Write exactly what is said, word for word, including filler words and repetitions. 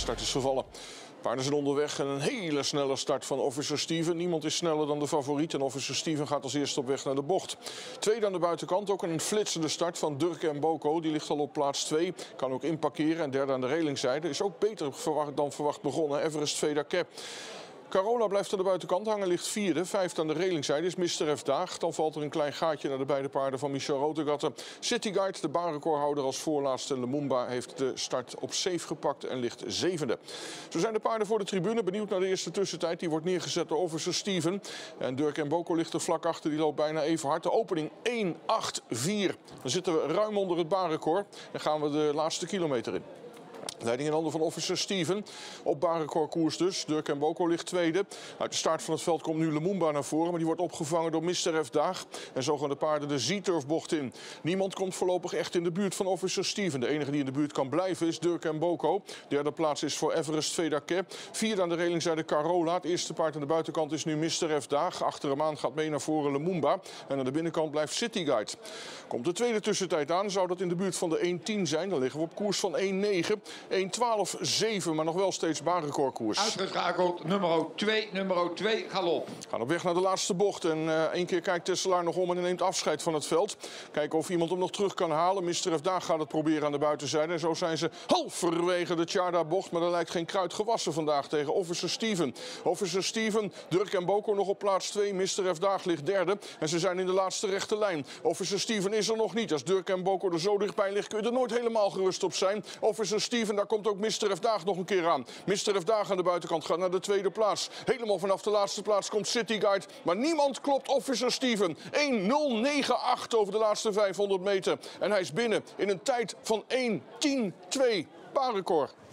start is gevallen. Paarden zijn onderweg en een hele snelle start van Officer Steven. Niemand is sneller dan de favoriet en Officer Steven gaat als eerste op weg naar de bocht. Tweede aan de buitenkant, ook een flitsende start van Durk en Boko. Die ligt al op plaats twee, kan ook inparkeren. En derde aan de relingzijde is ook beter dan verwacht begonnen. Everest Veda Cap. Carola blijft aan de buitenkant hangen, ligt vierde. Vijfde aan de relingzijde is mister F Daag. Dan valt er een klein gaatje naar de beide paarden van Michel Rotegatte. City Guide, de baanrecordhouder als voorlaatste. Lumumba heeft de start op safe gepakt en ligt zevende. Zo zijn de paarden voor de tribune. Benieuwd naar de eerste tussentijd. Die wordt neergezet door Officer Steven. En Durk en Boko ligt er vlak achter. Die loopt bijna even hard. De opening één acht vier. Dan zitten we ruim onder het baanrecord. En gaan we de laatste kilometer in. Leiding in handen van Officer Steven. Op baanrecordkoers dus. Durk en Boko ligt tweede. Uit de start van het veld komt nu Lumumba naar voren. Maar die wordt opgevangen door mister F Daag. En zo gaan de paarden de Z-turfbocht in. Niemand komt voorlopig echt in de buurt van Officer Steven. De enige die in de buurt kan blijven is Durk en Boko. Derde plaats is voor Everest Veda Cap. Vierde aan de relingzijde Carola. Het eerste paard aan de buitenkant is nu mister F Daag. Achter hem aan gaat mee naar voren Lumumba. En aan de binnenkant blijft City Guide. Komt de tweede tussentijd aan. Zou dat in de buurt van de één tien zijn. Dan liggen we op koers van één negen. één twaalf zeven, maar nog wel steeds baanrecordkoers. Uitgeschakeld, nummer twee, nummer twee, galop. Gaan op weg naar de laatste bocht. En uh, één keer kijkt Tesselaar nog om en neemt afscheid van het veld. Kijken of iemand hem nog terug kan halen. mister F Daag gaat het proberen aan de buitenzijde. En zo zijn ze halverwege de Tjarda-bocht. Maar er lijkt geen kruid gewassen vandaag tegen Officer Steven. Officer Steven, Durk en Boko nog op plaats twee. mister F Daag ligt derde. En ze zijn in de laatste rechte lijn. Officer Steven is er nog niet. Als Durk en Boko er zo dichtbij ligt, kun je er nooit helemaal gerust op zijn. Officer Steven, daar komt ook mister F Daag nog een keer aan. mister F Daag aan de buitenkant gaat naar de tweede plaats. Helemaal vanaf de laatste plaats komt City Guide. Maar niemand klopt Officer Steven. één nul negen acht over de laatste vijfhonderd meter. En hij is binnen in een tijd van één tien twee. Baanrecord.